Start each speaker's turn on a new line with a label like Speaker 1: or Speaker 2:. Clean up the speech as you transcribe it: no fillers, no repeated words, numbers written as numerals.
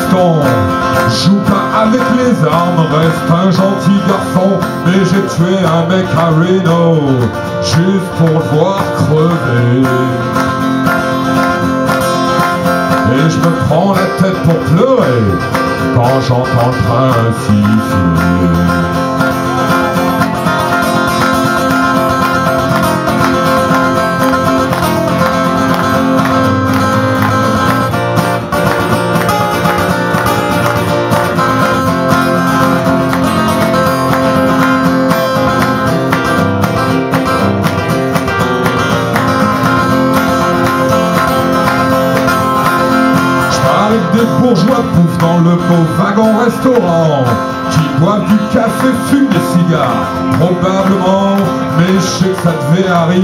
Speaker 1: fiston, joue pas avec les armes, reste un gentil garçon. Mais j'ai tué un mec à Reno, juste pour le voir crever. Et je me prends la tête pour pleurer quand j'entends le train siffler. Des bourgeois bouffent dans le beau wagon-restaurant, qui boivent du café, fument des cigares, probablement, mais je sais que ça devait arriver.